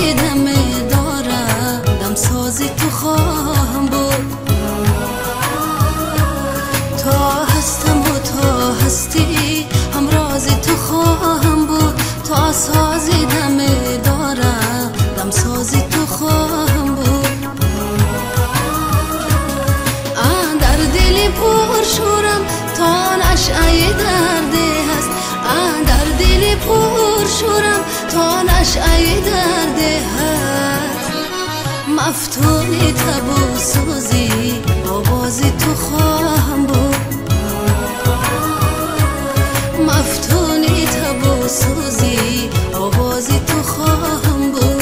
سازی دمه دارم، دم سازی تو خواهم بود. تا هستم و تا هستی همرازی تو خواهم بود. تا سازی دمه دارم، دم سازی تو خواهم بود. در دلی پر شورم تا نشعه درده هست. در دلی پر شورم تا نشعه درده هست. مفتونی تب و سوزی آوازی تو خواهم بود. مفتونی تب و سوزی آوازی تو خواهم بود.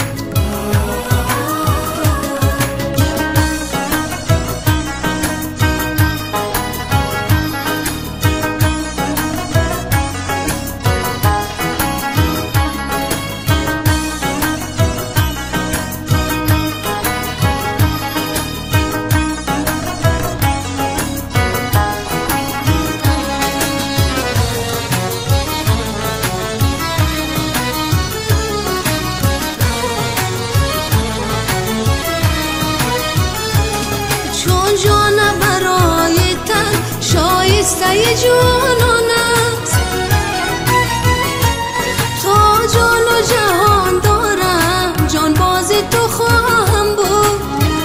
جان برای تن شایسته جانان است. تا جان و جهان دارم جان بازی تو خواهم بود.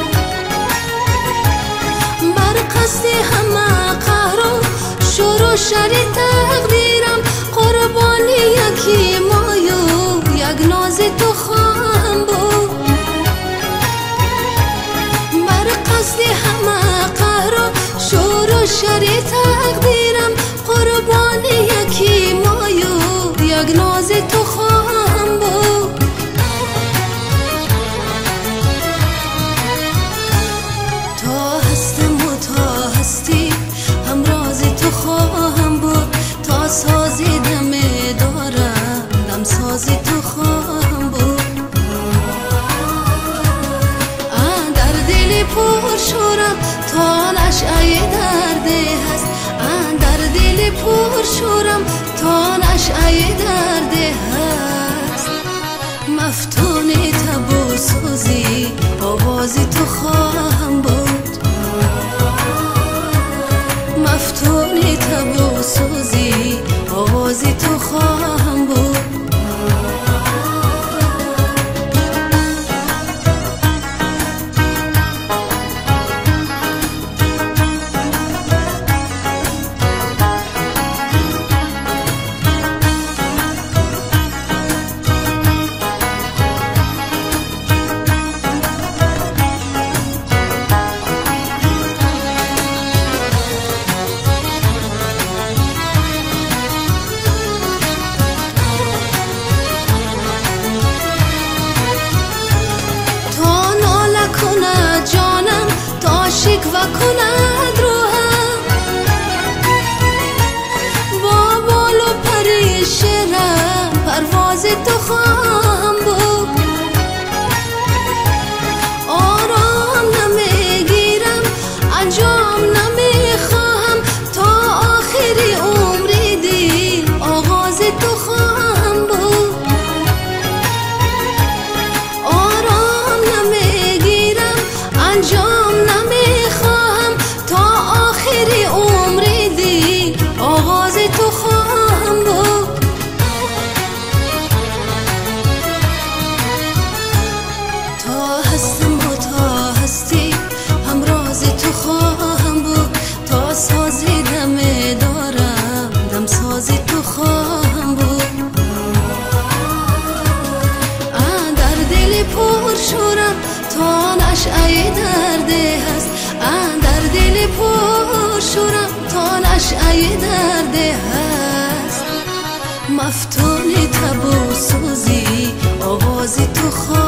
بر قصد همه قهر و شور و شر تقدیرم قربانی یکی مایو یک نازی تو خواهم بود. بر قصد همه قهر و شور و شر تقدیرم قربانی یکی مایو یک ناز تو خواهم بود. تا هستم و تا هستی همرازی تو خواهم بود. تا سازی دمه دارم، دم سازی تو خواهم بود. پر شورم تا نشعه درده هست. در دل پر شورم تا نشعه درده هست. مفتونی تب و سوزی آوازی تو خواهم بود. مفتونی تب و سوزی آوازی تو خواهم بود. جانم تا شکوه کند روحم، با بال و پر شرم پرواز تو خواهم بود. آرام نمیگیرم انجام نمیخواهم. تا آخری عمری دل آغاز تو خواهم بود. آرام نمیگیرم انجام نمیخواهم. تا آخری عمری دل آغاز تو خواهم بود. تا هستم و تا هستی همراز تو خواهم بود. تا سازی دمه دارم، دم سازی تو خواهم بود. در دل پر شورم تا نشعه درده هست. در دل پر شورم تا نشعه درده هست. مفتونی تب و سوزی آوازی تو خواهم